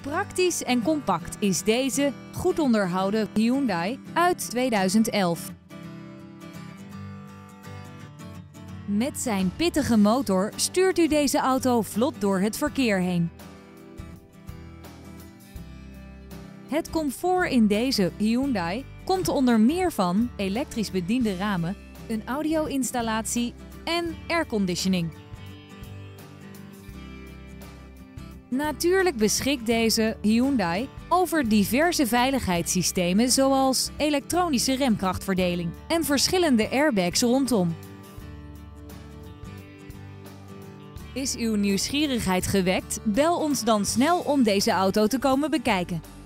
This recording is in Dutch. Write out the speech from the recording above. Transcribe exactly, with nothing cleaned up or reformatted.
Praktisch en compact is deze goed onderhouden Hyundai uit tweeduizend elf. Met zijn pittige motor stuurt u deze auto vlot door het verkeer heen. Het comfort in deze Hyundai komt onder meer van elektrisch bediende ramen, een audio-installatie en airconditioning. Natuurlijk beschikt deze Hyundai over diverse veiligheidssystemen zoals elektronische remkrachtverdeling en verschillende airbags rondom. Is uw nieuwsgierigheid gewekt? Bel ons dan snel om deze auto te komen bekijken.